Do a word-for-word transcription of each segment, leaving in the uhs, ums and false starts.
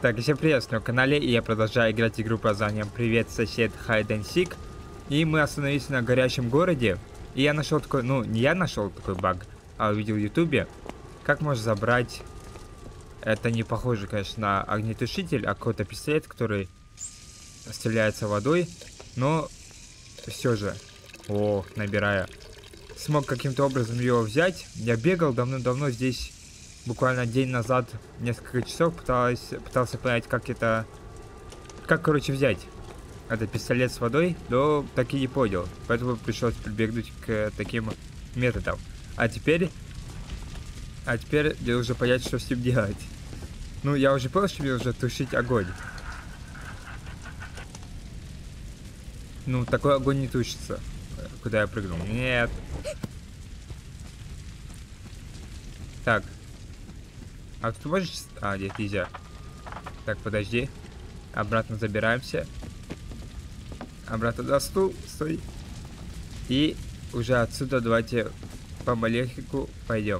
Так, всем привет, на канале, и я продолжаю играть игру под названием Привет, сосед, Hide and Seek. И мы остановились на горящем городе, и я нашел такой, ну, не я нашел такой баг, а увидел в ютубе, как можно забрать, это не похоже, конечно, на огнетушитель, а какой-то пистолет, который стреляется водой, но все же, о, набираю, смог каким-то образом его взять. Я бегал давно-давно здесь. Буквально день назад, несколько часов пытался, пытался понять, как это, как, короче, взять этот пистолет с водой, но так и не понял. Поэтому пришлось прибегнуть к таким методам. А теперь, а теперь мне нужно понять, что с ним делать. Ну, я уже понял, что мне нужно тушить огонь. Ну, такой огонь не тушится. Куда я прыгнул? Нет. Так. А ты можешь... А, нет, нельзя. Так, подожди. Обратно забираемся. Обратно на стул. Стой. И уже отсюда давайте помаленьку пойдем.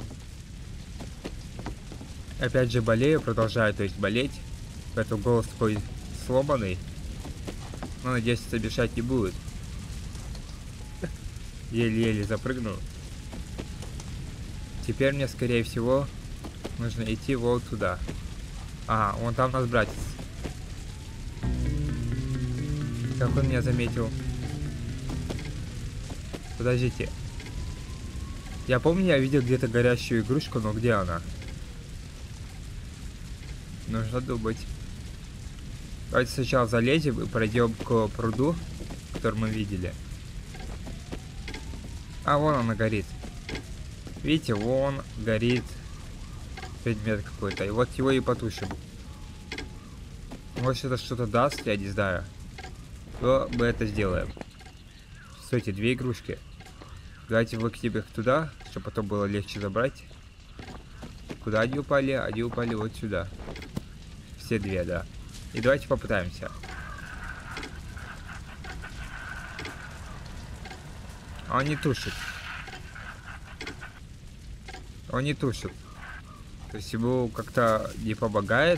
Опять же болею, продолжаю, то есть болеть. Поэтому голос такой сломанный. Но надеюсь, это мешать не будет. Еле-еле запрыгнул. Теперь мне, скорее всего... нужно идти вот туда. Ага, вон там нас братец. Как он меня заметил? Подождите. Я помню, я видел где-то горящую игрушку, но где она? Нужно думать. Давайте сначала залезем и пройдем к пруду, который мы видели. А, вон она горит. Видите, вон горит предмет какой-то, и вот его и потушим. Может, это что-то даст, я не знаю. То мы это сделаем. Стойте, две игрушки. Давайте выкинем их туда, чтобы потом было легче забрать. Куда они упали? Они упали вот сюда. Все две, да. И давайте попытаемся. Он не тушит. Он не тушит. То есть ему как-то не помогает.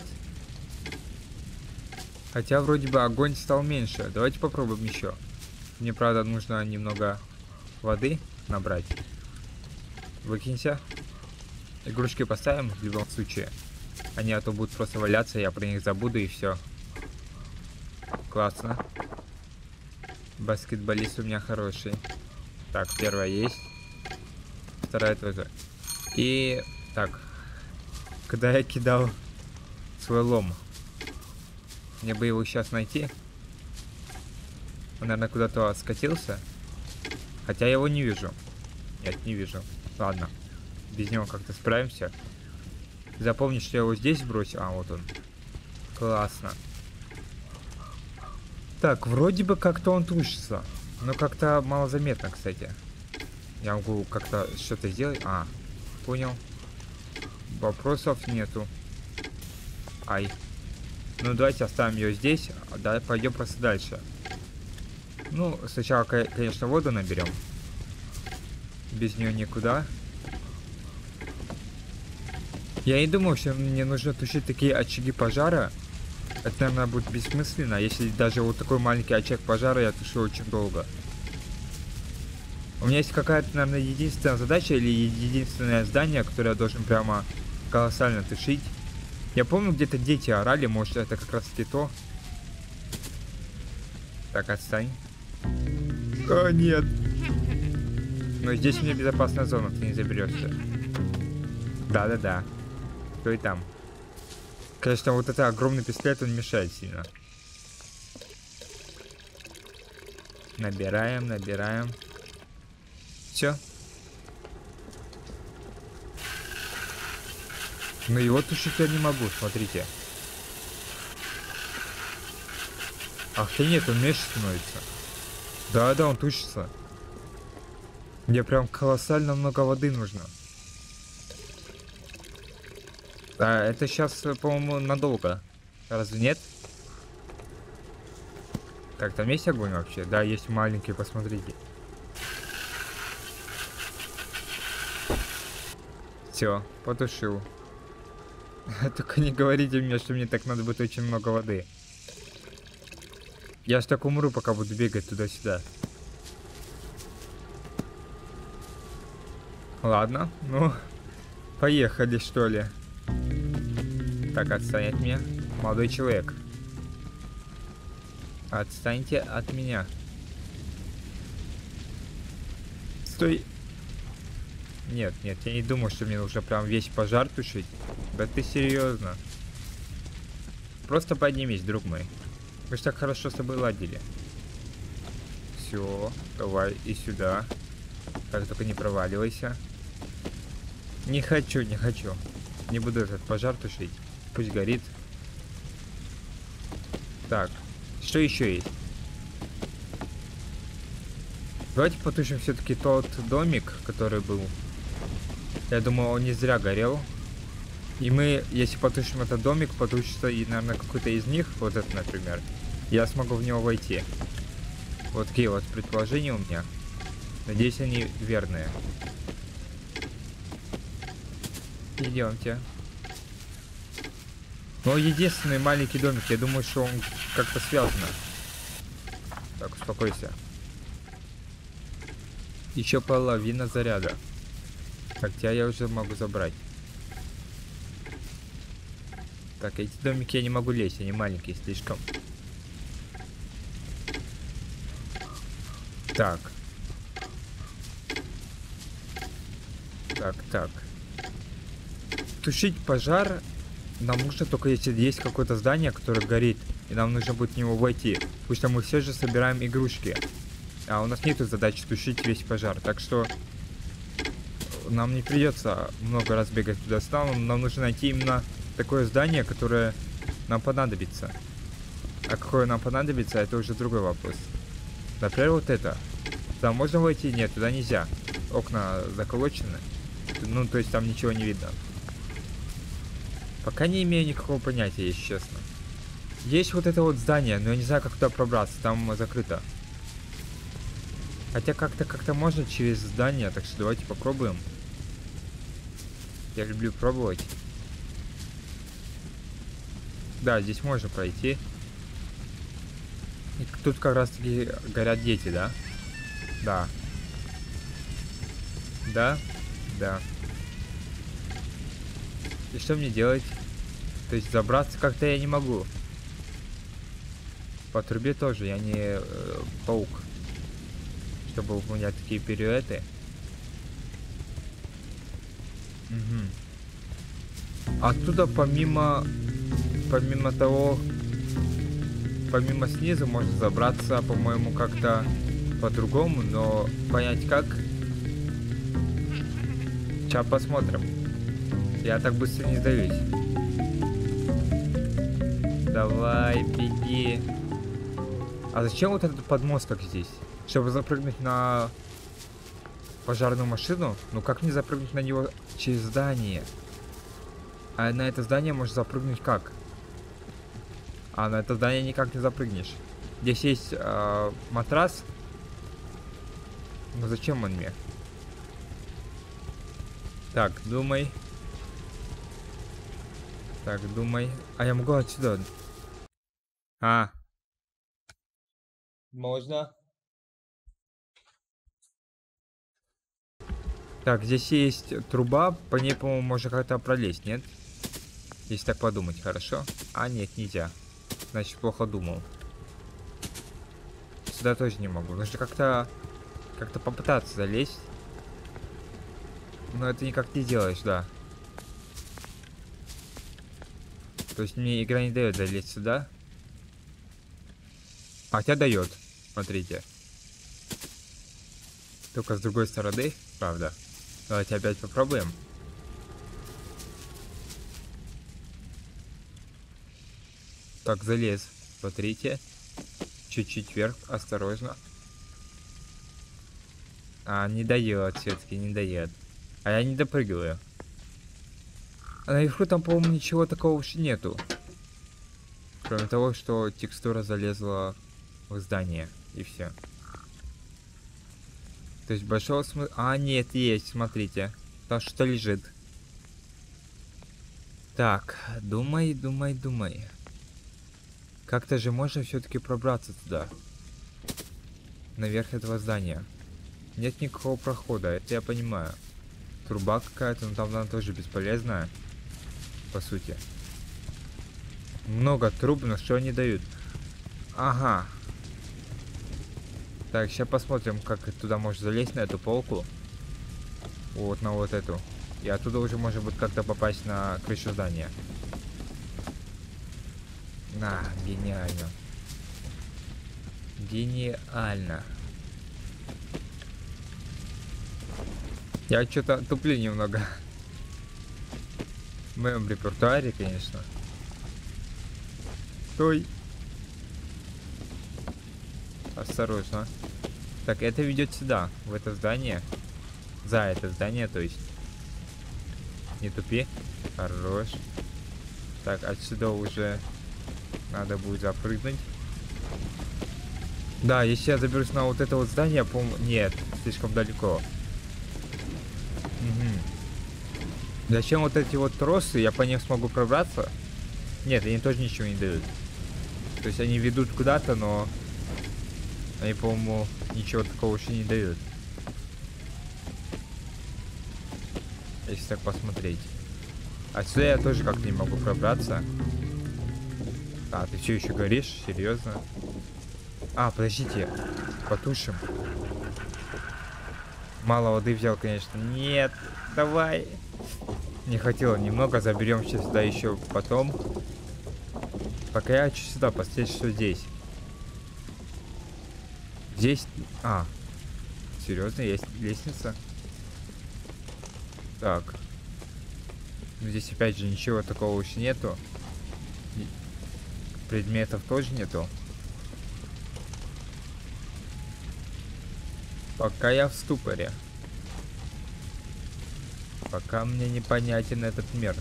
Хотя вроде бы огонь стал меньше. Давайте попробуем еще. Мне, правда, нужно немного воды набрать. Выкинься. Игрушки поставим в любом случае. Они а то будут просто валяться, я про них забуду и все. Классно. Баскетболист у меня хороший. Так, первая есть. Вторая тоже. И... так. Когда я кидал свой лом, мне бы его сейчас найти. Он, наверное, куда-то скатился. Хотя я его не вижу. Нет, не вижу. Ладно. Без него как-то справимся. Запомни, что я его здесь бросил. А, вот он. Классно. Так, вроде бы как-то он тушится. Но как-то малозаметно, кстати. Я могу как-то что-то сделать. А, понял. Вопросов нету. Ай. Ну давайте оставим ее здесь. А да, пойдем просто дальше. Ну, сначала, конечно, воду наберем. Без нее никуда. Я не думал, что мне нужно тушить такие очаги пожара. Это, наверное, будет бессмысленно, если даже вот такой маленький очаг пожара я тушу очень долго. У меня есть какая-то, наверное, единственная задача или единственное здание, которое я должен прямо колоссально тушить. Я помню, где-то дети орали, может, это как раз таки то. Так, отстань. О, нет. Но здесь у меня безопасная зона, ты не заберешься. Да-да-да. Кто и там. Конечно, вот это огромный пистолет, он мешает сильно. Набираем, набираем. Все. Но его тушить я не могу, смотрите. Ах ты нет, он меньше становится. Да-да, он тушится. Мне прям колоссально много воды нужно. А, это сейчас, по-моему, надолго. Разве нет? Так, там есть огонь вообще? Да, есть маленький, посмотрите. Все, потушил. Только не говорите мне, что мне так надо будет очень много воды. Я ж так умру, пока буду бегать туда-сюда. Ладно, ну, поехали, что ли. Так, отстань от меня. Молодой человек. Отстаньте от меня. Стой. Нет, нет, я не думаю, что мне нужно прям весь пожар тушить. Да ты серьезно? Просто поднимись, друг мой. Мы же так хорошо с тобой ладили. Все, давай и сюда. Так, только не проваливайся. Не хочу, не хочу. Не буду этот пожар тушить. Пусть горит. Так, что еще есть? Давайте потушим все-таки тот домик, который был. Я думаю, он не зря горел. И мы, если потушим этот домик, потушится и, наверное, какой-то из них, вот это, например, я смогу в него войти. Вот такие вот предположения у меня. Надеюсь, они верные. Идемте. Но единственный маленький домик, я думаю, что он как-то связан. Так, успокойся. Еще половина заряда. Так, тебя я уже могу забрать. Так, эти домики я не могу лезть, они маленькие слишком. Так. Так, так. Тушить пожар нам нужно только если есть какое-то здание, которое горит, и нам нужно будет в него войти. Потому что мы все же собираем игрушки. А у нас нету задачи тушить весь пожар, так что нам не придется много раз бегать туда с нам. Нам нужно найти именно такое здание, которое нам понадобится. А какое нам понадобится, это уже другой вопрос. Например, вот это. Туда можно войти? Нет, туда нельзя. Окна заколочены. Ну, то есть там ничего не видно. Пока не имею никакого понятия, если честно. Есть вот это вот здание, но я не знаю, как туда пробраться. Там закрыто. Хотя как-то как-то можно через здание, так что давайте попробуем. Я люблю пробовать. Да, здесь можно пройти. И тут как раз таки горят дети, да? Да. Да? Да. И что мне делать? То есть забраться как-то я не могу. По трубе тоже, я не э, паук. Чтобы у меня такие пируэты. Угу. Оттуда помимо... Помимо того... Помимо снизу можно забраться, по-моему, как-то по-другому, но понять как... Сейчас посмотрим. Я так быстро не сдаюсь. Давай, беги. А зачем вот этот подмосток здесь? Чтобы запрыгнуть на пожарную машину? Ну как мне запрыгнуть на него через здание? А на это здание можно запрыгнуть как? А на это здание никак не запрыгнешь. Здесь есть э, матрас. Но зачем он мне? Так, думай. Так, думай. А я могу отсюда. А. Можно. Так, здесь есть труба. По ней, по-моему, можно как-то пролезть, нет? Если так подумать, хорошо? А, нет, нельзя. Значит, плохо думал. Сюда тоже не могу. Нужно как-то... Как-то попытаться залезть. Но это никак не делаешь, да. То есть мне игра не дает залезть сюда. Хотя дает. Смотрите. Только с другой стороны, правда. Давайте опять попробуем. Так, залез. Смотрите. Чуть-чуть вверх, осторожно. А, не дает, все-таки не дает. А я не допрыгиваю. А наверху там, по-моему, ничего такого уж нету. Кроме того, что текстура залезла в здание. И все. То есть большого смысла... А, нет, есть, смотрите. Там что-то лежит. Так, думай, думай, думай. Как-то же можно все-таки пробраться туда. Наверх этого здания. Нет никакого прохода, это я понимаю. Труба какая-то, но там она тоже бесполезная. По сути. Много труб, но что они дают? Ага. Так, сейчас посмотрим, как туда можно залезть, на эту полку. Вот на вот эту. И оттуда уже можно будет как-то попасть на крышу здания. На, гениально. Гениально. Я что-то туплю немного. В моем репертуаре, конечно. Стой. Осторожно. Так, это ведет сюда, в это здание. За это здание, то есть. Не тупи. Хорош. Так, отсюда уже надо будет запрыгнуть. Да, если я заберусь на вот это вот здание, по-моему... Нет, слишком далеко. Угу. Зачем вот эти вот тросы? Я по ним смогу пробраться? Нет, они тоже ничего не дают. То есть они ведут куда-то, но... Они, по-моему, ничего такого еще не дают. Если так посмотреть. Отсюда я тоже как-то не могу пробраться. А, ты все еще горишь? Серьезно? А, подождите. Потушим. Мало воды взял, конечно. Нет, давай. Не хотела немного. Заберем сейчас сюда еще потом. Пока я хочу сюда посмотреть, что здесь. Здесь... А. Серьезно, есть лестница? Так. Ну, здесь опять же ничего такого уж нету. Предметов тоже нету. Пока я в ступоре. Пока мне непонятен этот мир.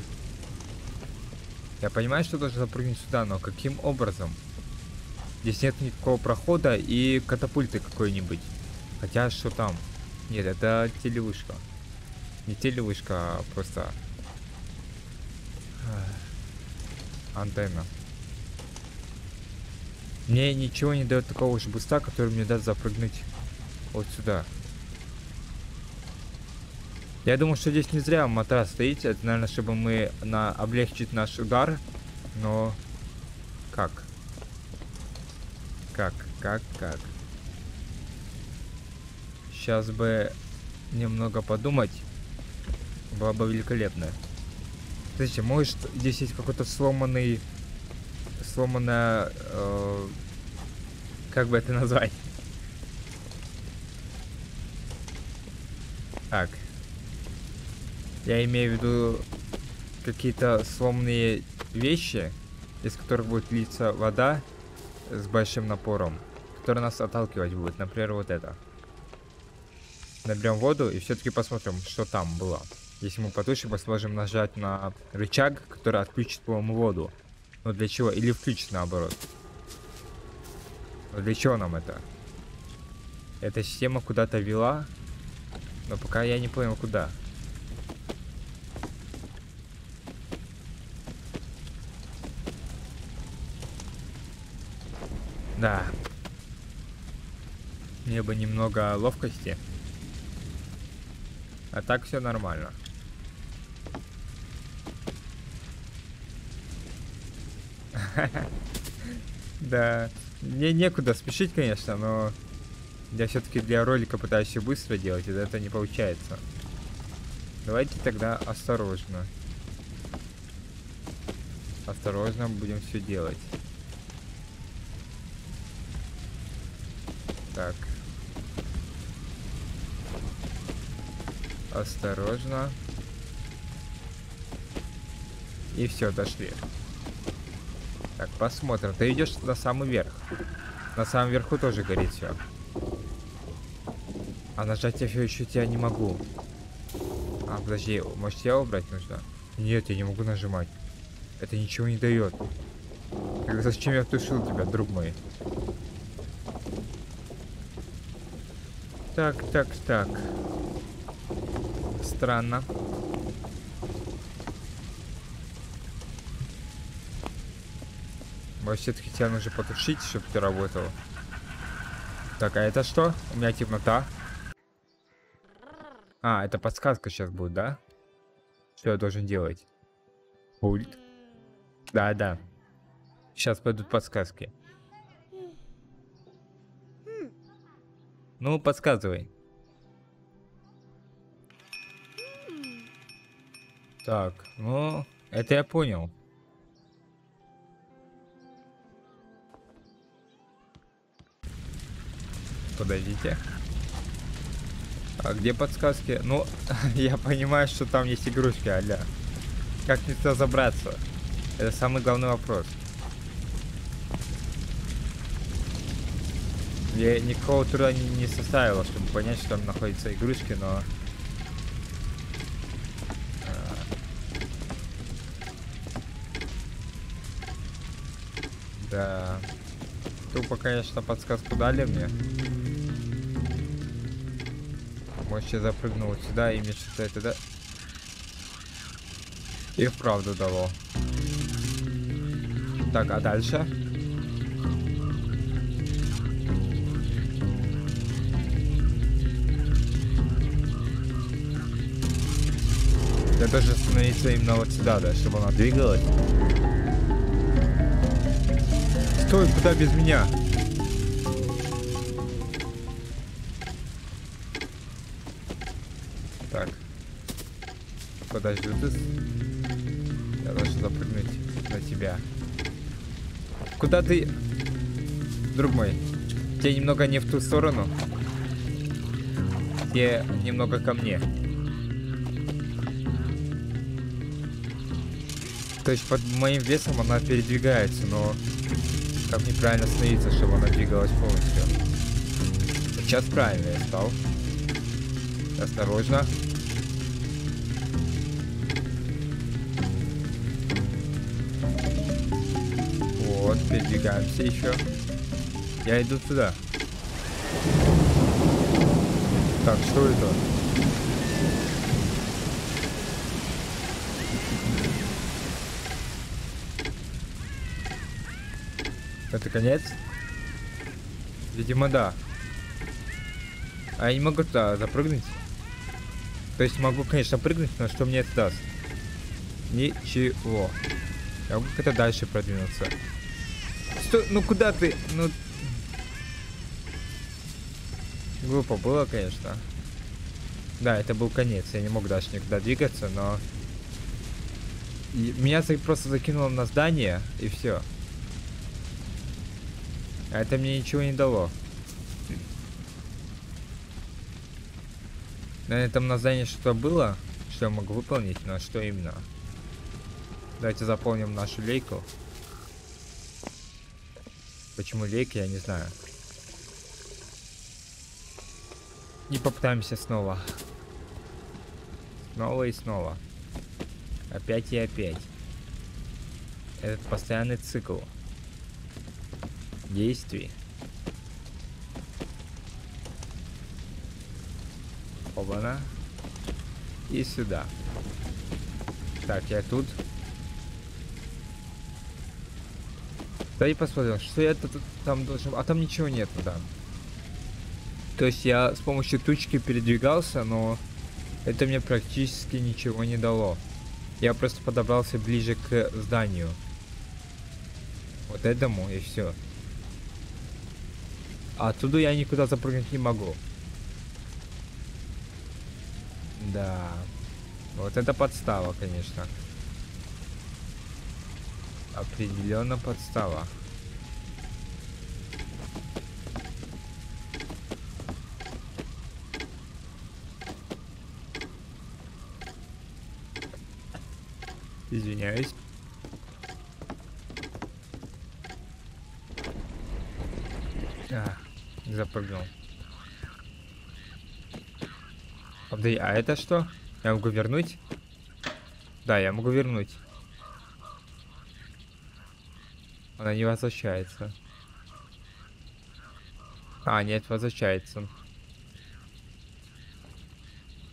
Я понимаю, что должен запрыгнуть сюда, но каким образом? Здесь нет никакого прохода и катапульты какой-нибудь. Хотя, что там? Нет, это телевышка. Не телевышка, а просто... антенна. Мне ничего не дает такого же буста, который мне даст запрыгнуть вот сюда. Я думаю, что здесь не зря матрас стоит. Это, наверное, чтобы мы на облегчить наш удар. Но... Как? Как? Как? Как? Сейчас бы немного подумать. Было бы великолепно. Смотрите, может здесь есть какой-то сломанный... Сломанная... Э, как бы это назвать? Так. Я имею в виду какие-то сломанные вещи, из которых будет литься вода с большим напором, которая нас отталкивать будет. Например, вот это. Наберем воду и все-таки посмотрим, что там было. Если мы потушим, мы сможем нажать на рычаг, который отключит, по-моему, воду. Но для чего? Или включит наоборот. Но для чего нам это? Эта система куда-то вела, но пока я не понял, куда. Да. Мне бы немного ловкости. А так все нормально. Да. Мне некуда спешить, конечно, но я все-таки для ролика пытаюсь все быстро делать, и это не получается. Давайте тогда осторожно. Осторожно будем все делать. Так. Осторожно. И все, дошли. Так, посмотрим. Ты идешь на самый верх. На самом верху тоже горит все. А нажать я все еще тебя не могу. А, подожди, может тебя убрать нужно? Нет, я не могу нажимать. Это ничего не дает. Тогда зачем я тушил тебя, друг мой? Так, так, так. Странно. Может, все-таки тебя нужно потушить, чтобы ты работал. Так, а это что? У меня темнота. А, это подсказка сейчас будет, да? Что я должен делать? Пульт. Да, да. Сейчас пойдут подсказки. Ну, подсказывай. Так, ну, это я понял. Подождите. А где подсказки? Ну, я понимаю, что там есть игрушки, аля. Как мне туда забраться? Это самый главный вопрос. Я никакого труда не, не составило, чтобы понять, что там находятся игрушки, но... Да. Тупо, конечно, подсказку дали мне. Может, я запрыгнул вот сюда, и мне что-то это, да? И вправду дало. Так, а дальше? Я должен остановиться именно вот сюда, да, чтобы она двигалась. Стой, куда без меня? Так. Подожди, ты... Я должен запрыгнуть на тебя. Куда ты... Друг мой, тебе немного не в ту сторону. Тебе немного ко мне. То есть под моим весом она передвигается, но как мне правильно остановиться, чтобы она двигалась полностью? Сейчас правильно я стал. Осторожно. Вот, передвигаемся еще. Я иду туда. Так, что это? Это конец? Видимо, да. А я не могу туда запрыгнуть. То есть могу, конечно, прыгнуть, но что мне это даст? Ничего. Я могу как-то дальше продвинуться. Стой, ну куда ты? Ну... Глупо было, конечно. Да, это был конец. Я не мог дальше никуда двигаться, но... И меня просто закинуло на здание, и все. А это мне ничего не дало. На этом на здании что-то было, что я могу выполнить, но что именно? Давайте заполним нашу лейку. Почему лейка, я не знаю. И попытаемся снова. Снова и снова. Опять и опять. Этот постоянный цикл действий. Оба-на. И сюда. Так, я тут. Давайте посмотрим, что я тут там должен... А там ничего нет, да. То есть я с помощью тучки передвигался, но это мне практически ничего не дало. Я просто подобрался ближе к зданию. Вот этому и все. А оттуда я никуда запрыгнуть не могу. Да. Вот это подстава, конечно. Определенно подстава. Извиняюсь. А, запрыгнул. А это что? Я могу вернуть? Да, я могу вернуть. Она не возвращается. А, нет, возвращается.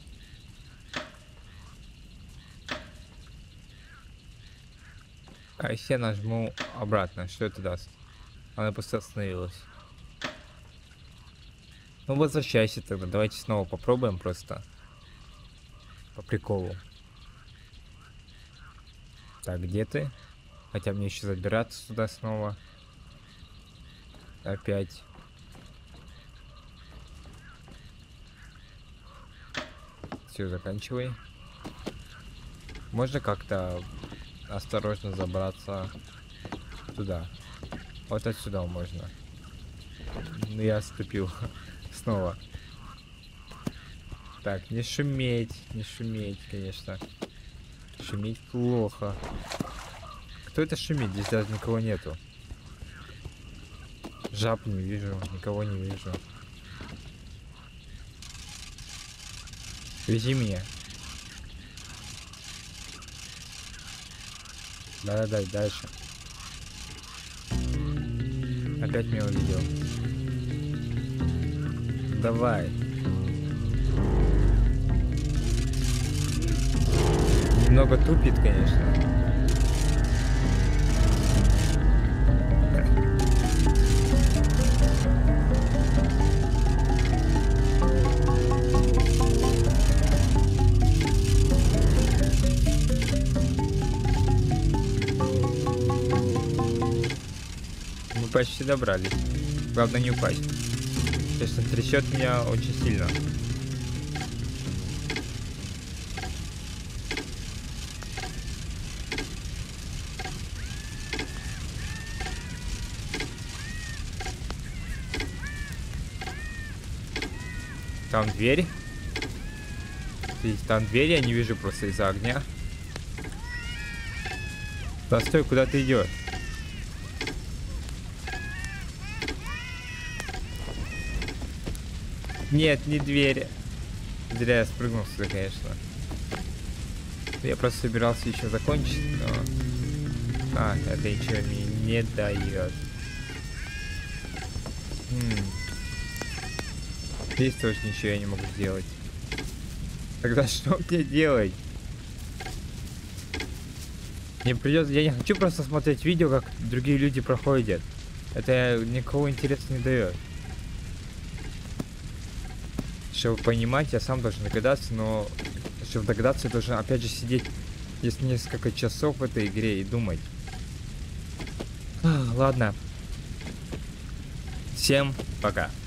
А А если я нажму обратно, что это даст? Она просто остановилась. Ну возвращайся тогда, давайте снова попробуем просто. По приколу. Так, где ты? Хотя мне еще забираться сюда снова. Опять. Все, заканчивай. Можно как-то осторожно забраться туда. Вот отсюда можно. Ну я отступил. Снова. Так, не шуметь, не шуметь, конечно. Шуметь плохо. Кто это шумит? Здесь даже никого нету. Жаб не вижу, никого не вижу. Вези меня. Да-да-да, дальше. Опять меня увидел. Давай. Немного тупит, конечно. Мы почти добрались. Главное не упасть. Конечно, трясет меня очень сильно. Там дверь. Там дверь, я не вижу просто из-за огня. Да стой, куда ты идешь? Нет, не дверь. Зря я спрыгнул сюда, конечно. Я просто собирался еще закончить, но... А, это ничего мне не дает. М-м. Здесь тоже ничего я не могу сделать. Тогда что мне делать? Мне придется... Я не хочу просто смотреть видео, как другие люди проходят. Это никакого интереса не дает. Чтобы понимать, я сам должен догадаться, но чтобы догадаться, я должен опять же сидеть здесь несколько часов в этой игре и думать. А, ладно. Всем пока.